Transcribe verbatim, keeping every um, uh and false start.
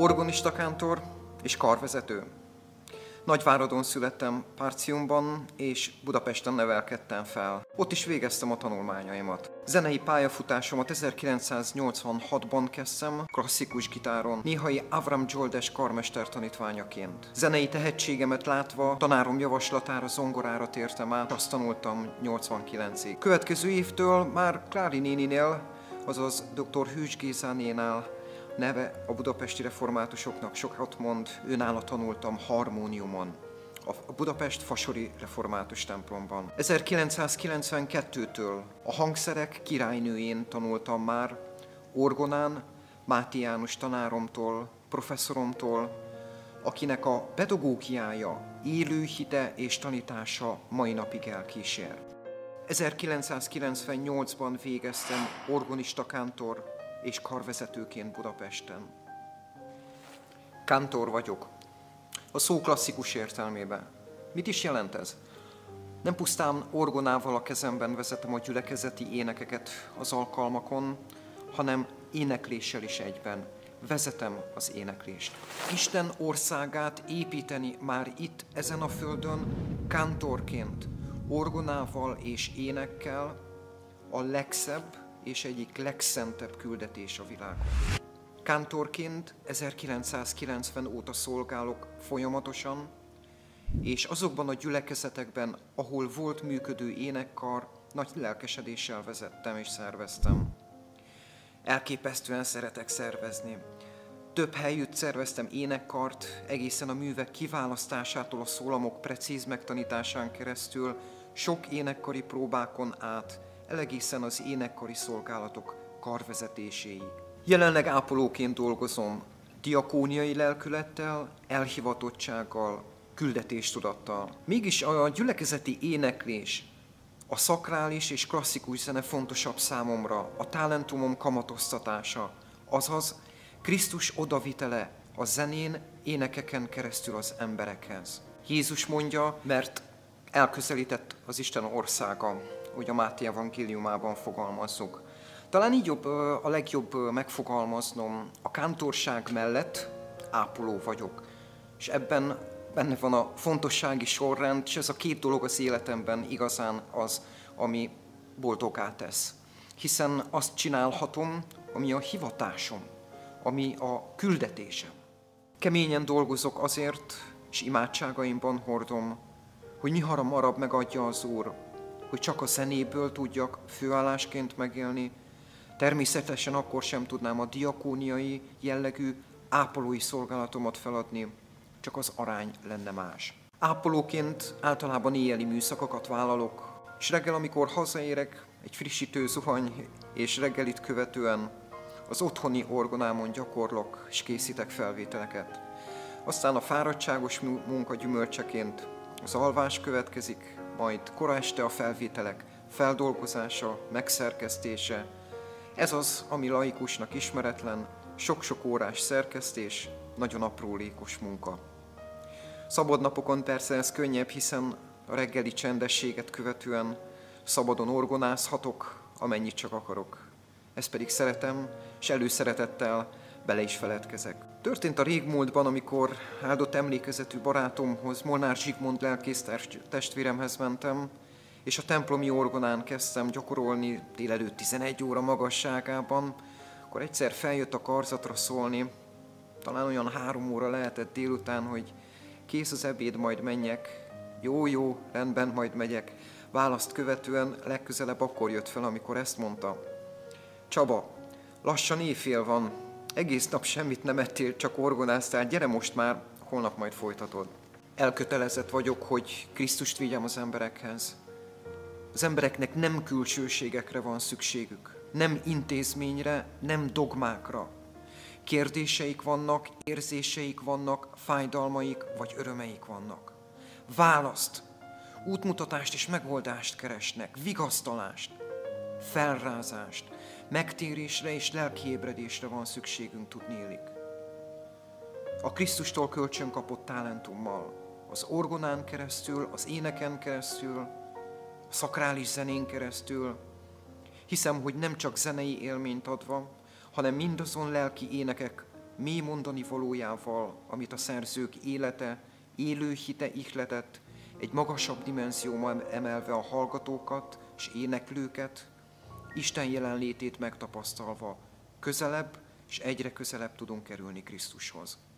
Orgonista kántor és karvezető. Nagyváradon születtem, Partiumban, és Budapesten nevelkedtem fel. Ott is végeztem a tanulmányaimat. Zenei pályafutásomat ezerkilencszáznyolcvanhatban kezdtem, klasszikus gitáron, néhai Avram Zsoldes karmester tanítványaként. Zenei tehetségemet látva, tanárom javaslatára zongorára tértem át, azt tanultam nyolcvankilencig. Következő évtől már Klári néninél, azaz dr. Hűs Gézánénál, neve a budapesti reformátusoknak sokat mond, őnála tanultam harmóniumon, a Budapest Fasori Református templomban. ezerkilencszázkilencvenkettőtől a hangszerek királynőjén tanultam már, orgonán, Máté János tanáromtól, professzoromtól, akinek a pedagógiája, élő hite és tanítása mai napig elkísér. ezerkilencszázkilencvennyolcban végeztem orgonista kántor és karvezetőként Budapesten. Kántor vagyok. A szó klasszikus értelmében. Mit is jelent ez? Nem pusztán orgonával a kezemben vezetem a gyülekezeti énekeket az alkalmakon, hanem énekléssel is egyben. Vezetem az éneklést. Isten országát építeni már itt, ezen a földön, kántorként, orgonával és énekkel a legszebb és egyik legszentebb küldetés a világon. Kántorként ezerkilencszázkilencven óta szolgálok folyamatosan, és azokban a gyülekezetekben, ahol volt működő énekkar, nagy lelkesedéssel vezettem és szerveztem. Elképesztően szeretek szervezni. Több helyütt szerveztem énekkart, egészen a művek kiválasztásától a szólamok precíz megtanításán keresztül, sok énekkari próbákon át, egészen az énekkari szolgálatok karvezetéséig. Jelenleg ápolóként dolgozom, diakóniai lelkülettel, elhivatottsággal, küldetéstudattal. Mégis a gyülekezeti éneklés, a szakrális és klasszikus zene fontosabb számomra, a talentumom kamatoztatása, azaz Krisztus odavitele a zenén, énekeken keresztül az emberekhez. Jézus mondja, mert elközelített az Isten országa, hogy a Máté evangéliumában fogalmazzuk. Talán így jobb, a legjobb megfogalmaznom, a kántorság mellett ápoló vagyok. És ebben benne van a fontossági sorrend, és ez a két dolog az életemben igazán az, ami boldoggá tesz. Hiszen azt csinálhatom, ami a hivatásom, ami a küldetésem. Keményen dolgozok azért, és imádságaimban hordom, hogy mihamarabb megadja az Úr, hogy csak a zenéből tudjak főállásként megélni, természetesen akkor sem tudnám a diakóniai jellegű ápolói szolgálatomat feladni, csak az arány lenne más. Ápolóként általában éjjeli műszakakat vállalok, és reggel, amikor hazaérek, egy frissítő zuhany és reggelit követően az otthoni orgonámon gyakorlok és készítek felvételeket. Aztán a fáradtságos munka gyümölcseként az alvás következik, majd kora este a felvételek feldolgozása, megszerkesztése. Ez az, ami laikusnak ismeretlen, sok-sok órás szerkesztés, nagyon aprólékos munka. Szabad napokon persze ez könnyebb, hiszen a reggeli csendességet követően szabadon orgonázhatok, amennyit csak akarok. Ezt pedig szeretem, és előszeretettel bele is feledkezek. Történt a régmúltban, amikor áldott emlékezetű barátomhoz, Molnár Zsigmond lelkész testvéremhez mentem, és a templomi orgonán kezdtem gyakorolni délelőtt tizenegy óra magasságában, akkor egyszer feljött a karzatra szólni, talán olyan három óra lehetett délután, hogy kész az ebéd, majd menjek. Jó, jó, rendben, majd megyek. Választ követően legközelebb akkor jött fel, amikor ezt mondta. Csaba, lassan éjfél van, egész nap semmit nem ettél, csak orgonáztál, gyere most már, holnap majd folytatod. Elkötelezett vagyok, hogy Krisztust vigyem az emberekhez. Az embereknek nem külsőségekre van szükségük, nem intézményre, nem dogmákra. Kérdéseik vannak, érzéseik vannak, fájdalmaik vagy örömeik vannak. Választ, útmutatást és megoldást keresnek, vigasztalást, felrázást, megtérésre és lelkiébredésre van szükségünk, tudniillik. A Krisztustól kölcsön kapott talentummal, az orgonán keresztül, az éneken keresztül, a szakrális zenén keresztül, hiszem, hogy nem csak zenei élményt adva, hanem mindazon lelki énekek mély mondani valójával, amit a szerzők élete, élő hite ihletett, egy magasabb dimenzióba emelve a hallgatókat és éneklőket, Isten jelenlétét megtapasztalva közelebb és egyre közelebb tudunk kerülni Krisztushoz.